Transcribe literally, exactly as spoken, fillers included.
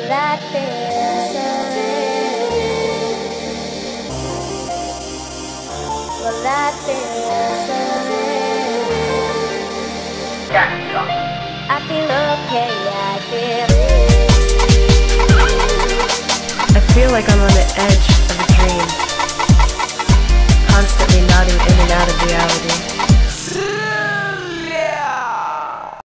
that feels so real. Well, that feels so real. I feel okay, I feel. I feel like I'm on the edge